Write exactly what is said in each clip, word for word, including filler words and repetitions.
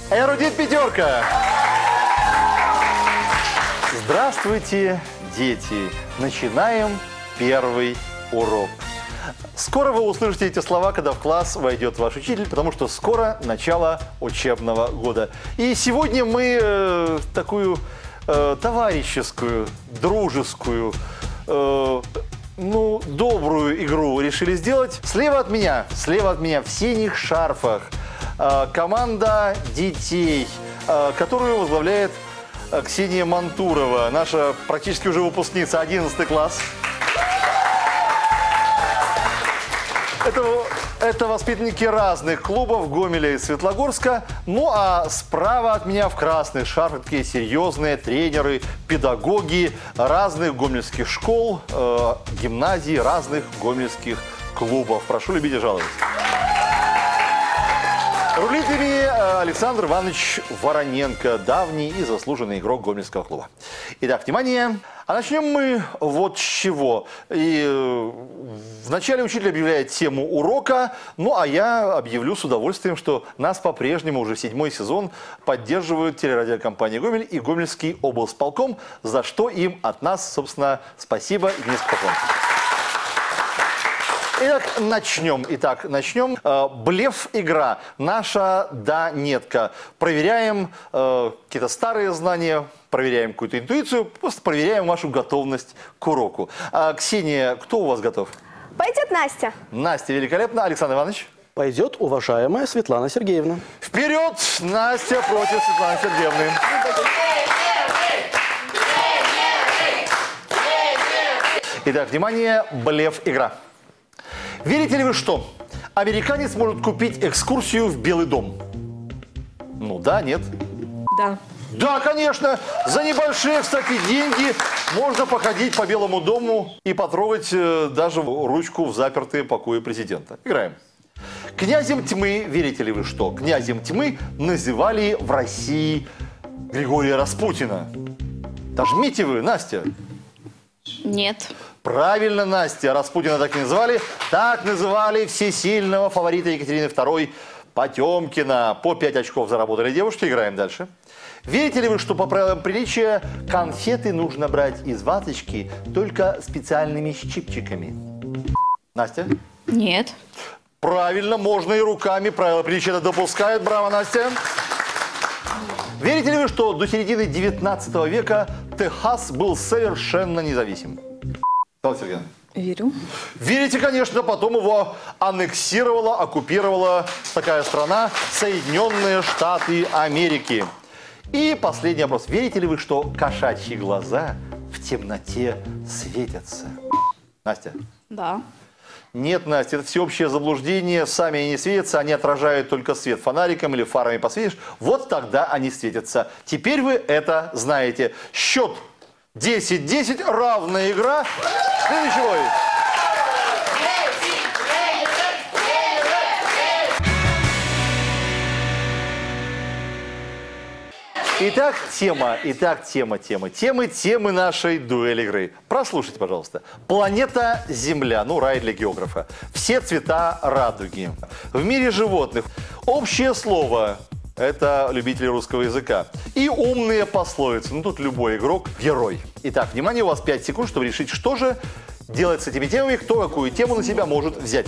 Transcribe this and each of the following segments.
Эрудит пятерка. Здравствуйте, дети. Начинаем первый урок. Скоро вы услышите эти слова, когда в класс войдет ваш учитель, потому что скоро начало учебного года. И сегодня мы э, такую э, товарищескую, дружескую, э, ну, добрую игру решили сделать. Слева от меня, слева от меня в синих шарфах э, команда детей, э, которую возглавляет э, Ксения Мантурова, наша практически уже выпускница, одиннадцатый класс. Это, это воспитанники разных клубов Гомеля и Светлогорска. Ну а справа от меня в красных шарфах такие серьезные тренеры, педагоги разных гомельских школ, э, гимназий, разных гомельских клубов. Прошу любить и жаловать. Рулит ими Александр Иванович Вороненко, давний и заслуженный игрок Гомельского клуба. Итак, внимание! А начнем мы вот с чего. И э, вначале учитель объявляет тему урока, ну а я объявлю с удовольствием, что нас по-прежнему уже седьмой сезон поддерживают телерадиокомпания «Гомель» и Гомельский облсполком, за что им от нас, собственно, спасибо и низкий поклон. Итак, начнем. Итак, начнем. Э, блеф-игра. Наша да-нетка. Проверяем э, какие-то старые знания, проверяем какую-то интуицию, просто проверяем вашу готовность к уроку. А, Ксения, кто у вас готов? Пойдет Настя. Настя, великолепно. Александр Иванович? Пойдет уважаемая Светлана Сергеевна. Вперед! Настя против Светланы Сергеевны. Итак, внимание, блеф-игра. Верите ли вы, что американец может купить экскурсию в Белый дом? Ну да, нет? Да. Да, конечно. За небольшие, кстати, деньги можно походить по Белому дому и потрогать э, даже ручку в запертые покои президента. Играем. Князем тьмы, верите ли вы, что князем тьмы называли в России Григория Распутина? Дожмите вы, Настя. Нет. Правильно, Настя. Распутина так и называли. Так называли всесильного фаворита Екатерины второй Потемкина. По пять очков заработали девушки. Играем дальше. Верите ли вы, что по правилам приличия конфеты нужно брать из ваточки только специальными щипчиками? Настя? Нет. Правильно, можно и руками. Правила приличия это допускают. Браво, Настя. Верите ли вы, что до середины девятнадцатого века Техас был совершенно независим? Сергей. Верю. Верите, конечно, потом его аннексировала, оккупировала такая страна Соединенные Штаты Америки. И последний вопрос. Верите ли вы, что кошачьи глаза в темноте светятся? Настя? Да. Нет, Настя, это всеобщее заблуждение. Сами они не светятся, они отражают только свет фонариком или фарами посветишь. Вот тогда они светятся. Теперь вы это знаете. Счет десять десять, равная игра. Следующий бой. Итак, тема, итак, тема, тема, темы, темы нашей дуэль игры. Прослушайте, пожалуйста. Планета Земля, ну, рай для географа. Все цвета радуги. В мире животных общее слово – это любители русского языка. И умные пословицы. Ну, тут любой игрок – герой. Итак, внимание, у вас пять секунд, чтобы решить, что же делать с этими темами, кто какую тему на себя может взять.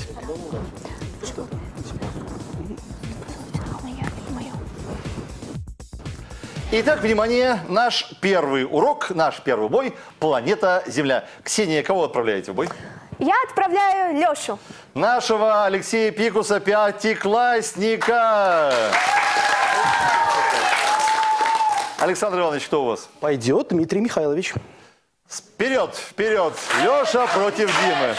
Итак, внимание, наш первый урок, наш первый бой – планета Земля. Ксения, кого отправляете в бой? Я отправляю Лешу. Нашего Алексея Пикуса, пятиклассника. Александр Иванович, кто у вас? Пойдет Дмитрий Михайлович. Вперед, вперед. Леша против Димы.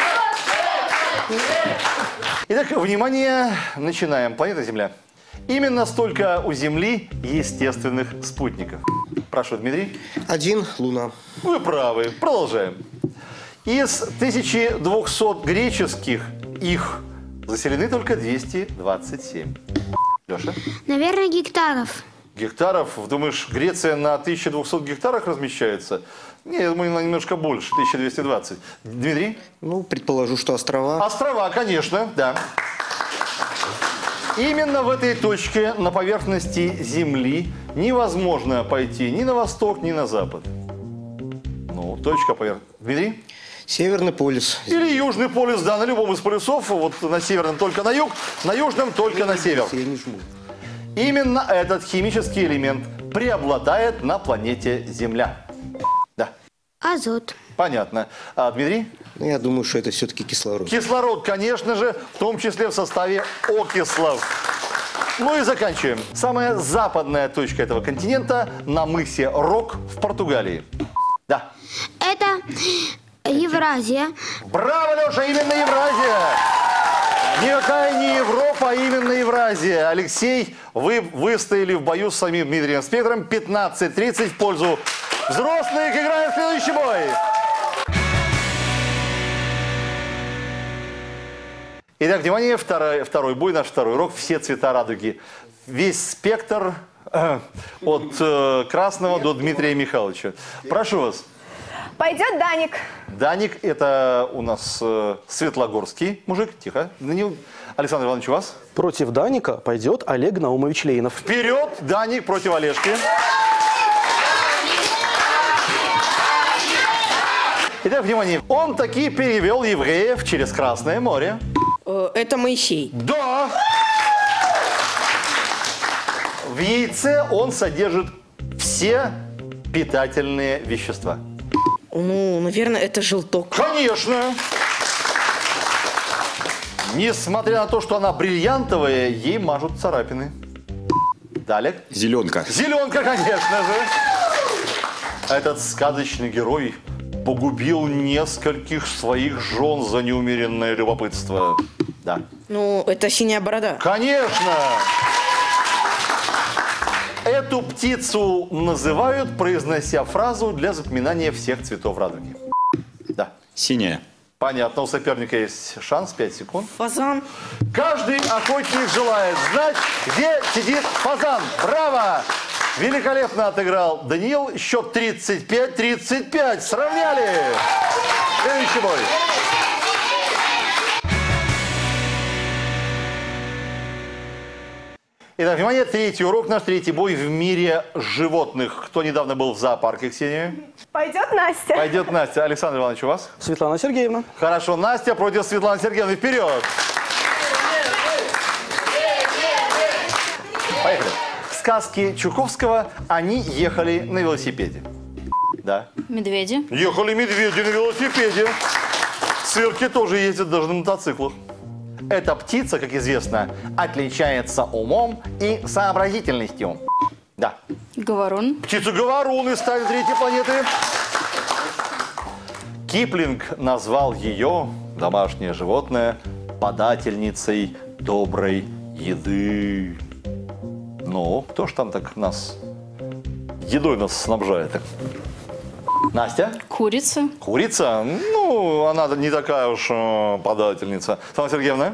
Итак, внимание, начинаем. Планета Земля. Именно столько у Земли естественных спутников. Прошу, Дмитрий. Один, Луна. Вы правы. Продолжаем. Из тысячи двухсот греческих их заселены только двести двадцать семь. Леша? Наверное, гектаров. Гектаров? Думаешь, Греция на тысяче двухсот гектарах размещается? Не, я думаю, немножко больше, тысяча двести двадцать. Дмитрий? Ну, предположу, что острова. Острова, конечно, да. Именно в этой точке на поверхности Земли невозможно пойти ни на восток, ни на запад. Ну, точка поверхности. Дмитрий? Северный полюс. Или Южный полюс, да, на любом из полюсов. Вот на северном только на юг, на южном только на север. Я не жму. Именно этот химический элемент преобладает на планете Земля. Да, Азот. понятно. А, Дмитрий? Ну, я думаю, что это все-таки кислород. Кислород, конечно же, в том числе в составе окислов. Ну и заканчиваем. Самая западная точка этого континента на мысе Рок в Португалии. Да. Это Евразия. Браво, Леша, именно Евразия. Никакая не Европа, а именно Евразия. Алексей, вы выстояли в бою с самим Дмитрием Спектором. пятнадцать тридцать в пользу взрослых. Играем в следующий бой. Итак, внимание, второй, второй бой, наш второй урок. Все цвета радуги. Весь спектр э, от э, красного до Дмитрия Михайловича. Прошу вас. Пойдет Даник. Даник, это у нас э, светлогорский мужик. Тихо. Данил. Александр Иванович, у вас? Против Даника пойдет Олег Наумович Лейнов. Вперед, Даник против Олежки. Итак, внимание. Он таки перевел евреев через Красное море. Это Моисей. Да! В яйце он содержит все питательные вещества. Ну, наверное, это желток. Конечно! Несмотря на то, что она бриллиантовая, ей мажут царапины. Далее. Зеленка. Зеленка, конечно же. Этот сказочный герой погубил нескольких своих жен за неумеренное любопытство. Да. Ну, это синяя борода. Конечно! Эту птицу называют, произнося фразу для запоминания всех цветов радуги. Да. Синяя. Понятно, у соперника есть шанс, пять секунд. Фазан. Каждый охотник желает знать, где сидит фазан. Браво! Великолепно отыграл Даниил. Счет тридцать пять тридцать пять. Сравняли. Следующий бой. Итак, внимание, третий урок, наш третий бой в мире животных. Кто недавно был в зоопарке, Ксения? Пойдет Настя. Пойдет Настя. Александр Иванович, у вас? Светлана Сергеевна. Хорошо, Настя против Светланы Сергеевны. Вперед! Поехали. В сказке Чуковского они ехали на велосипеде. Да. Медведи. Ехали медведи на велосипеде. В цирке тоже ездят даже на мотоциклах. Эта птица, как известно, отличается умом и сообразительностью. Да. Говорун. Птица-говорун из «Тайн третьей планеты». Киплинг назвал ее, домашнее животное, подательницей доброй еды. Ну, кто ж там так нас едой нас снабжает? Настя? Курица. Курица? Ну, она не такая уж э, подательница. Светлана Сергеевна?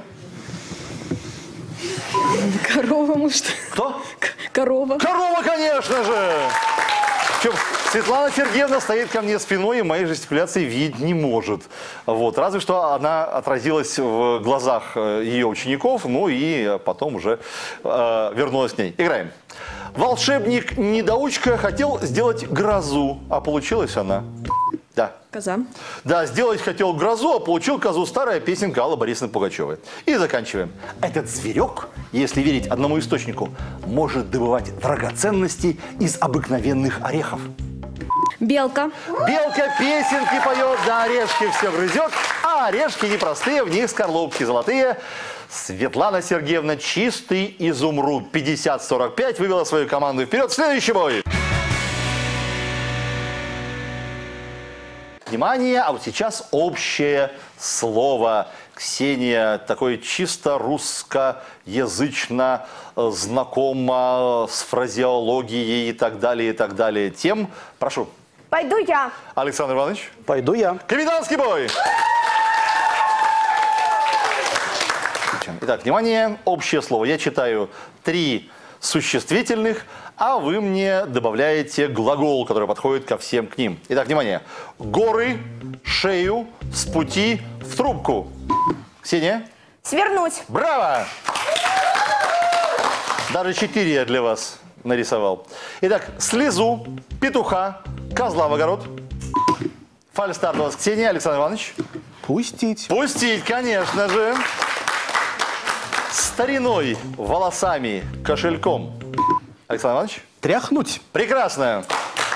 Корова, может. Кто? Корова. Корова, конечно же! Причем Светлана Сергеевна стоит ко мне спиной и моей жестикуляции видеть не может. Вот. Разве что она отразилась в глазах ее учеников, ну и потом уже э, вернулась к ней. Играем. Волшебник-недоучка хотел сделать грозу, а получилась она. Да. Коза. Да, сделать хотел грозу, а получил козу. Старая песенка Аллы Борисовны Пугачевой. И заканчиваем. Этот зверек, если верить одному источнику, может добывать драгоценности из обыкновенных орехов. Белка. Белка песенки поет, да орешки все грызет, а орешки непростые, в них скорлупки золотые. Светлана Сергеевна, чистый изумруд. пятьдесят сорок пять вывела свою команду вперед. Следующий бой. Внимание, а вот сейчас общее слово. Ксения, такое чисто русско-язычно знакомо с фразеологией и так далее, и так далее тем. Прошу. Пойду я. Александр Иванович. Пойду я. Капитанский бой. Итак, внимание, общее слово. Я читаю три существительных, а вы мне добавляете глагол, который подходит ко всем к ним. Итак, внимание. Горы, шею, с пути, в трубку. Ксения? Свернуть. Браво! Даже четыре я для вас нарисовал. Итак, слезу, петуха, козла в огород. Фальстарт у вас, Ксения, Александр Иванович. Пустить. Пустить, конечно же. Стариной, волосами, кошельком. Александр Иванович. Тряхнуть. Прекрасно.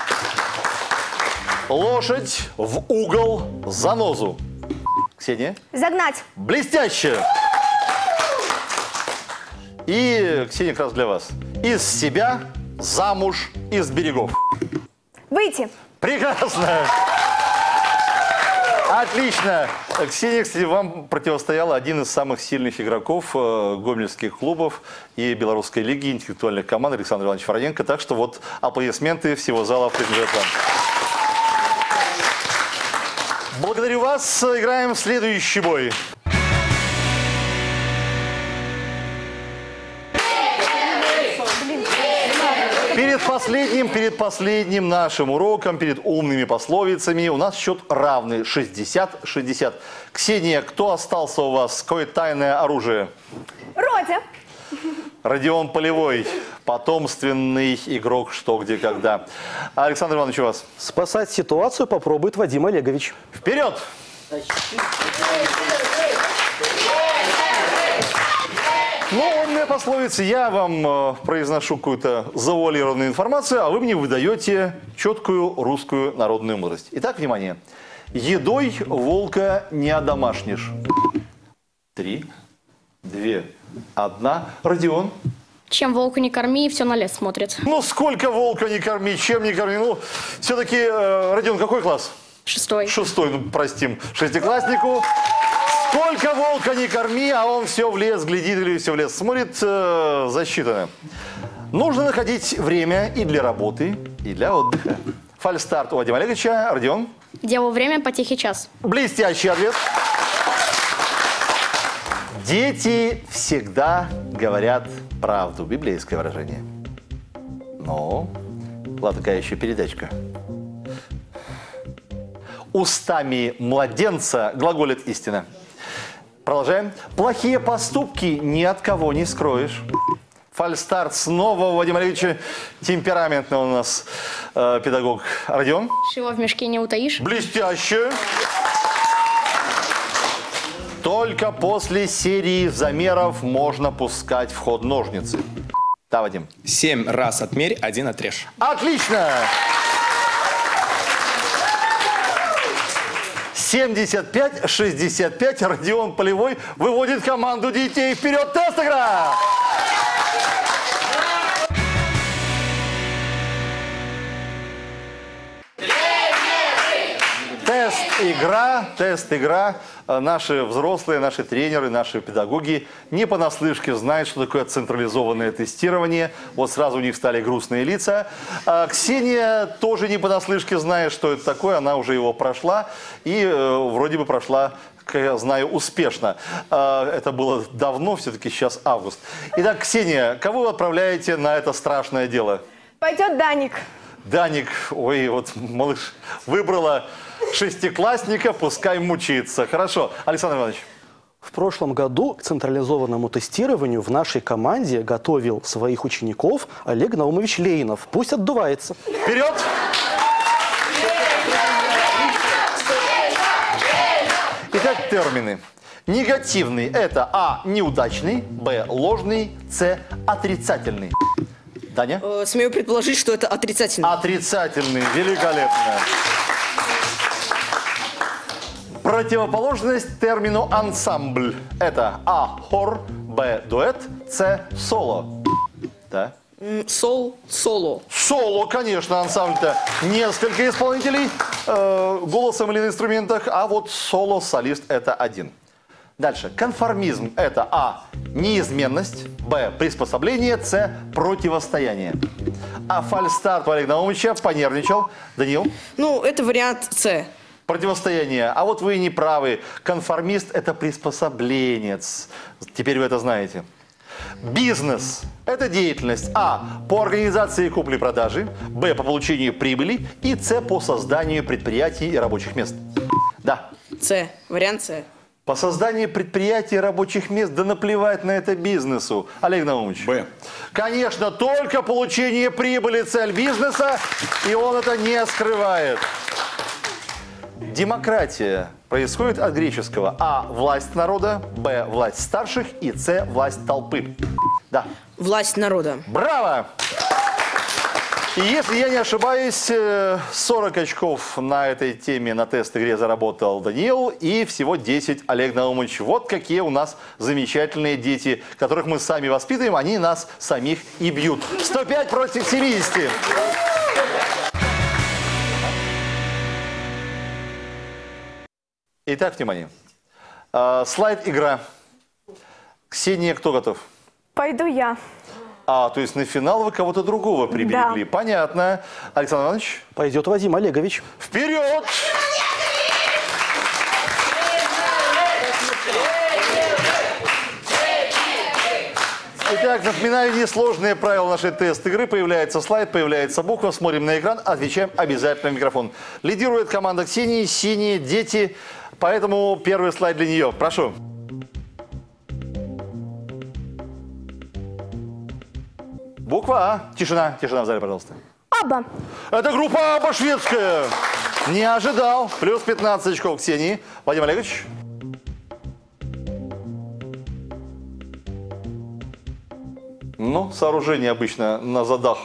Лошадь в угол, занозу. Ксения. Загнать. Блестяще. И, Ксения, как раз для вас. Из себя, замуж, из берегов. Выйти. Прекрасно. Отлично. Ксения, кстати, вам противостоял один из самых сильных игроков э, гомельских клубов и Белорусской лиги интеллектуальных команд Александр Иванович Вороненко. Так что вот аплодисменты всего зала принадлежат вам. Благодарю вас. Играем в следующий бой. Перед последним, перед последним нашим уроком, перед умными пословицами у нас счет равный шестьдесят шестьдесят. Ксения, кто остался у вас? Какое тайное оружие? Родя. Родион Полевой, потомственный игрок «Что, где, когда». Александр Иванович, у вас? Спасать ситуацию попробует Вадим Олегович. Вперед! Ну, умная пословица. Я вам э, произношу какую-то завуалированную информацию, а вы мне выдаете четкую русскую народную мудрость. Итак, внимание. Едой волка не одомашнишь. Три, две, одна. Родион. Чем волка не корми, все на лес смотрит. Ну, сколько волка не корми, чем не корми. Ну, все-таки, э, Родион, какой класс? Шестой. Шестой, ну, простим, шестикласснику. Сколько волка не корми, а он все в лес глядит или все в лес смотрит, э, засчитано. Нужно находить время и для работы, и для отдыха. Фальстарт у Вадима Олеговича. Родион. Делу время, потехе час. Блестящий ответ. Дети всегда говорят правду. Библейское выражение. Но, ладно, такая еще передачка. Устами младенца глаголит истина. Продолжаем. Плохие поступки ни от кого не скроешь. Фальстарт снова у Вадима Олеговича. Темпераментный у нас э, педагог. Родион. Шило в мешке не утаишь. Блестяще. Только после серии замеров можно пускать в ход ножницы. Да, Вадим. Семь раз отмерь, один отрежь. Отлично. семьдесят пять шестьдесят пять. Родион Полевой выводит команду детей вперед. Тест игра. Тест-игра, тест-игра. Наши взрослые, наши тренеры, наши педагоги не понаслышке знают, что такое централизованное тестирование. Вот сразу у них стали грустные лица. А Ксения тоже не понаслышке знает, что это такое. Она уже его прошла и э, вроде бы прошла, как я знаю, успешно. А, это было давно, все-таки сейчас август. Итак, Ксения, кого вы отправляете на это страшное дело? Пойдет Даник. Даник, ой, вот малыш выбрала шестиклассника, пускай мучается. Хорошо. Александр Иванович. В прошлом году к централизованному тестированию в нашей команде готовил своих учеников Олег Наумович Лейнов. Пусть отдувается. Вперед! Итак, термины. Негативный – это А – неудачный, Б – ложный, С – отрицательный. Даня? Э, смею предположить, что это отрицательно. Отрицательный. Великолепно. Противоположность термину ансамбль. Это А – хор, Б – дуэт, С – соло. Да? М, Сол, соло. Соло, конечно, ансамбль-то несколько исполнителей э, голосом или на инструментах, а вот соло-солист – это один. Дальше. Конформизм – это А – неизменность, Б – приспособление, С – противостояние. А фальстарт у Олега Наумовича понервничал. Даниил? Ну, это вариант С. Противостояние. А вот вы не правы. Конформист – это приспособленец. Теперь вы это знаете. Бизнес – это деятельность А – по организации купли-продажи, Б – по получению прибыли и С – по созданию предприятий и рабочих мест. Да. С. Вариант С. По созданию предприятий и рабочих мест, да наплевать на это бизнесу. Олег Наумович. Б. Конечно, только получение прибыли цель бизнеса, и он это не скрывает. Демократия происходит от греческого А – власть народа, Б – власть старших и С – власть толпы. Да. Власть народа. Браво! И если я не ошибаюсь, сорок очков на этой теме на тест-игре заработал Даниил, и всего десять Олег Наумович. Вот какие у нас замечательные дети, которых мы сами воспитываем, они нас самих и бьют. сто пять против семидесяти. Итак, внимание. А, слайд игра. Ксения, кто готов? Пойду я. А, то есть на финал вы кого-то другого приберегли. Да. Понятно. Александр Иванович? Пойдет Вадим Олегович. Вперед! Итак, напоминаю, несложные правила нашей тест-игры. Появляется слайд, появляется буква, смотрим на экран, отвечаем обязательно в микрофон. Лидирует команда Ксении, синие дети, поэтому первый слайд для нее. Прошу. Буква А. Тишина, тишина в зале, пожалуйста. Аба. Это группа Аба шведская. Не ожидал. Плюс пятнадцать очков Ксении. Вадим Олегович. Ну, сооружение обычно на задах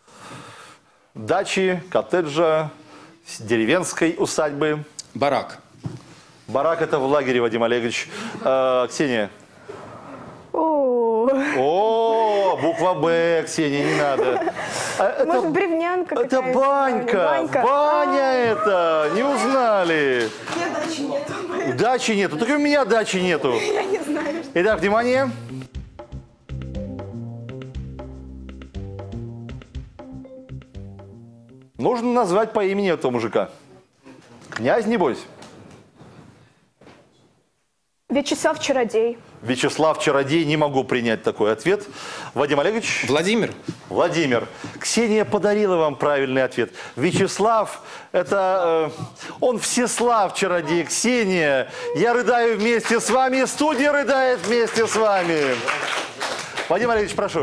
дачи, коттеджа, деревенской усадьбы. Барак. Барак – это в лагере, Вадим Олегович. Э, Ксения. О, О, буква Б, Ксения, не надо. А, это, может, бревнянка это какая-то? банька. Банька. Баня это. Не узнали. Дачи нету. Дачи нету. Только у меня дачи нету. Я не знаю. Итак, внимание. Нужно назвать по имени этого мужика. Князь, небось? Вячеслав Чародей. Вячеслав Чародей, не могу принять такой ответ. Вадим Олегович? Владимир. Владимир. Ксения подарила вам правильный ответ. Вячеслав, это... Э, он Всеслав Чародей. Ксения, я рыдаю вместе с вами, студия рыдает вместе с вами. Вадим Олегович, прошу.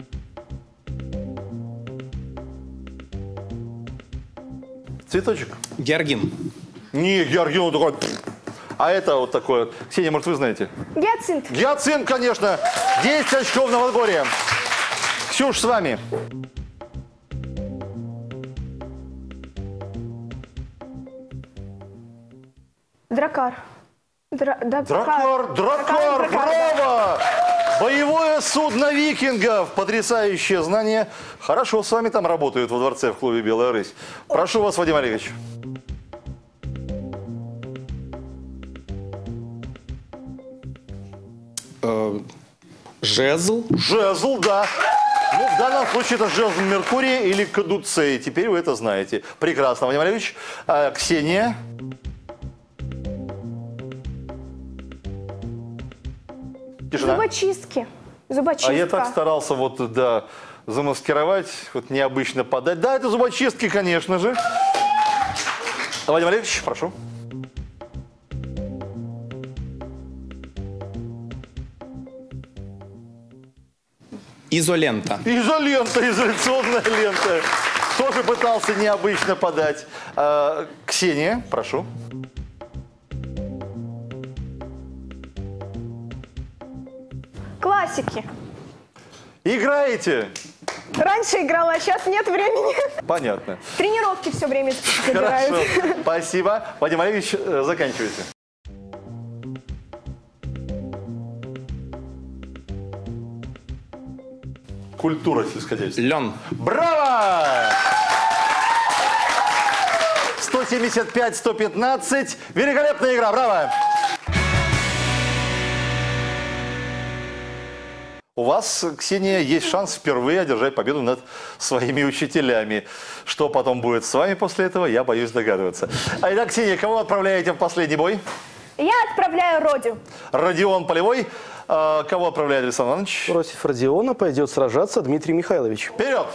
Цветочек? Георгин. Не, Георгин, он такой... А это вот такое. Ксения, может, вы знаете? Гиацинт. Гиацинт, конечно. десять очков на Новогорье. Ксюш, с вами. Дракар. Дра- Дракар. Дракар, дракар, Дракар, да. браво! Боевое судно викингов. Потрясающее знание. Хорошо, с вами там работают во дворце в клубе «Белая рысь». Прошу вас, Вадим Олегович. Э, жезл. Жезл, да. Ну, в данном случае это жезл Меркурия или кадуцей. Теперь вы это знаете. Прекрасно, Вадим Олегович. А, Ксения. Тишина. Зубочистки. Зубочистка. А я так старался вот, да, замаскировать, вот необычно подать. Да, это зубочистки, конечно же. Вадим Олегович, прошу. Изолента. Изолента, изоляционная лента. Тоже пытался необычно подать. А, Ксения, прошу. Классики. Играете? Раньше играла, а сейчас нет времени. Понятно. Тренировки все время забирают. Хорошо, спасибо. Вадим Олегович, э, заканчивайте. Культура сельскохозяйства. Лен. Браво! сто семьдесят пять сто пятнадцать. Великолепная игра, браво! У вас, Ксения, есть шанс впервые одержать победу над своими учителями. Что потом будет с вами после этого, я боюсь догадываться. А итак, Ксения, кого отправляете в последний бой? Я отправляю Родю. Родион Полевой. А, кого отправляет Александр Иванович? Против Родиона пойдет сражаться Дмитрий Михайлович. Вперед!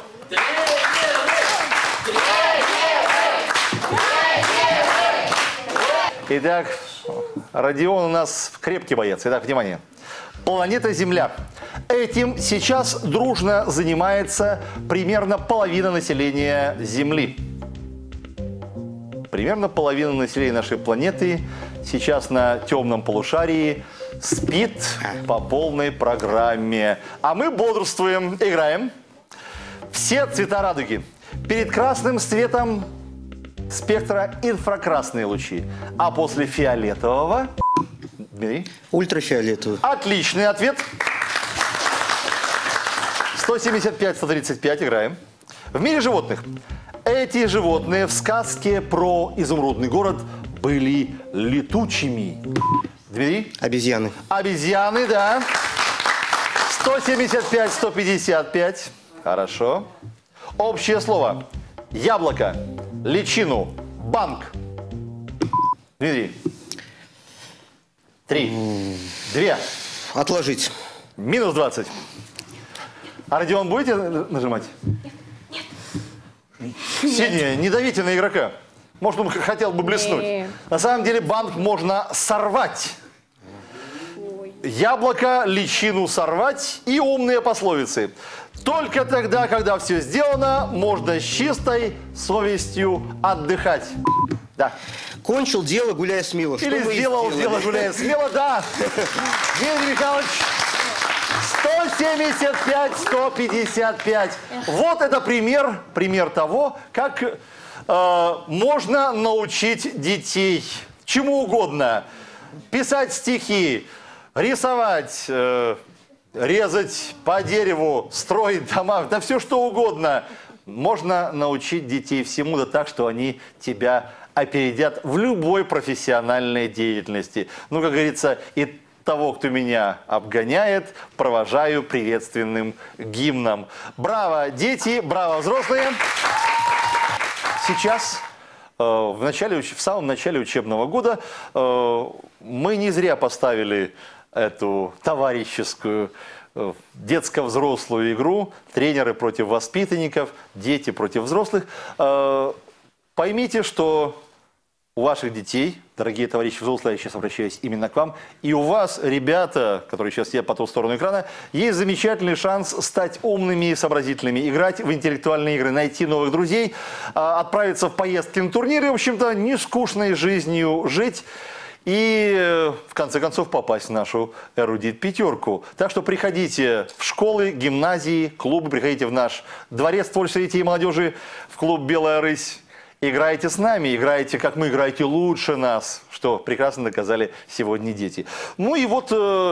Итак, Родион у нас крепкий боец. Итак, внимание. Планета Земля. Этим сейчас дружно занимается примерно половина населения Земли. Примерно половина населения нашей планеты сейчас на темном полушарии спит по полной программе. А мы бодрствуем, играем. Все цвета радуги. Перед красным светом спектра инфракрасные лучи. А после фиолетового... Дмитрий? Ультрафиолетовый. Отличный ответ. сто семьдесят пять сто тридцать пять, играем. В мире животных. Эти животные в сказке про изумрудный город были летучими. Дмитрий? Обезьяны. Обезьяны, да. сто семьдесят пять сто пятьдесят пять. Хорошо. Общее слово. Яблоко, личину, банк. Дмитрий. Три. Две. Отложить. Минус двадцать. А Родион, будете нажимать? Нет. Ксения, не давите на игрока. Может, он хотел бы блеснуть. Нет. На самом деле банк можно сорвать. Ой. Яблоко, личину сорвать и умные пословицы. Только тогда, когда все сделано, можно с чистой совестью отдыхать. Да. Кончил дело, гуляя смело. Что Или вы и сделал сделали. дело, гуляя смело, да. Дмитрий Михайлович, сто семьдесят пять сто пятьдесят пять. Вот это пример, пример того, как э, можно научить детей чему угодно. Писать стихи, рисовать, э, резать по дереву, строить дома, да все что угодно. Можно научить детей всему, да так, что они тебя опередят в любой профессиональной деятельности. Ну, как говорится, и того, кто меня обгоняет, провожаю приветственным гимном. Браво, дети, браво, взрослые! Сейчас, э, в, начале, в самом начале учебного года, э, мы не зря поставили эту товарищескую э, детско-взрослую игру «Тренеры против воспитанников», «Дети против взрослых». Э, поймите, что у ваших детей, дорогие товарищи взрослые, я сейчас обращаюсь именно к вам, и у вас, ребята, которые сейчас сидят по ту сторону экрана, есть замечательный шанс стать умными и сообразительными, играть в интеллектуальные игры, найти новых друзей, отправиться в поездки на турниры, в общем-то, не скучной жизнью жить и, в конце концов, попасть в нашу эрудит-пятерку. Так что приходите в школы, гимназии, клубы, приходите в наш дворец творчества детей и молодежи, в клуб «Белая рысь». Играйте с нами, играйте, как мы, играйте лучше нас, что прекрасно доказали сегодня дети. Ну и вот, э,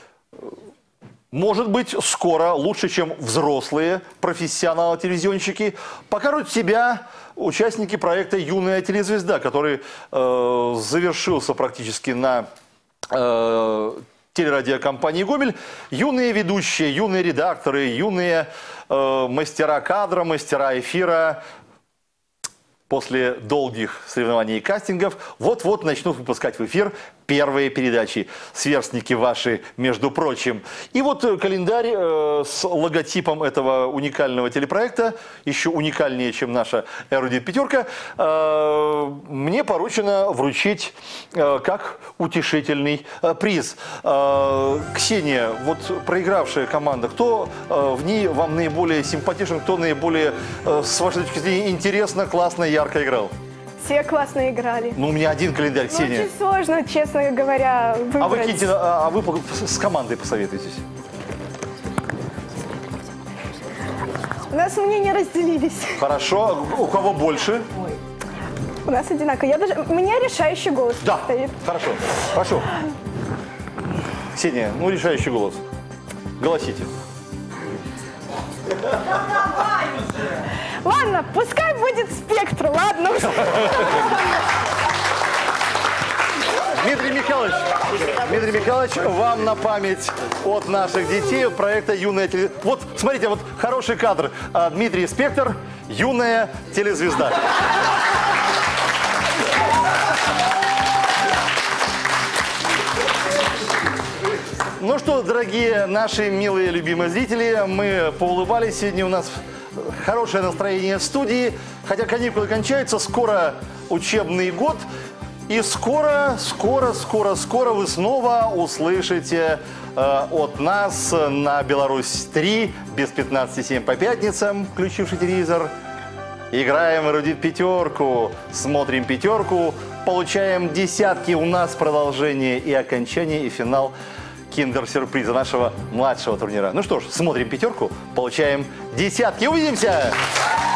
может быть, скоро, лучше, чем взрослые профессионалы-телевизионщики, покажут себя участники проекта «Юная телезвезда», который э, завершился практически на э, телерадиокомпании «Гомель». Юные ведущие, юные редакторы, юные э, мастера кадра, мастера эфира – после долгих соревнований и кастингов вот-вот начнут выпускать в эфир первые передачи. Сверстники ваши, между прочим. И вот календарь э, с логотипом этого уникального телепроекта, еще уникальнее, чем наша «Эрудит-пятерка», э, мне поручено вручить э, как утешительный э, приз. Э, Ксения, вот проигравшая команда, кто э, в ней вам наиболее симпатичен, кто наиболее, э, с вашей точки зрения, интересно, классно, ярко играл? Все классно играли. Ну, у меня один календарь, Ну, Ксения. очень сложно, честно говоря, выбрать. А вы, киньте, а а вы с командой посоветуйтесь. У нас мнения разделились. Хорошо. У кого больше? У нас одинаково. Я даже... У меня решающий голос Да. стоит. Хорошо. Хорошо. Ксения, ну решающий голос. Голосите. Ладно, пускай будет «Спектр», ладно уже. Дмитрий Михайлович, Дмитрий Михайлович, вам на память от наших детей проекта «Юная телезвезда». Вот, смотрите, вот хороший кадр. А, Дмитрий Спектр, «Юная телезвезда». Ну что, дорогие наши милые любимые зрители, мы поулыбались. Сегодня у нас хорошее настроение в студии. Хотя каникулы кончаются, скоро учебный год. И скоро, скоро, скоро, скоро вы снова услышите э, от нас на Беларусь три без пятнадцати семь по пятницам, включивший телевизор. Играем «Эрудит пятерку», смотрим пятерку, получаем десятки. У нас продолжение и окончание, и финал киндер-сюрприза нашего младшего турнира. Ну что ж, смотрим пятерку, получаем десятки. Увидимся!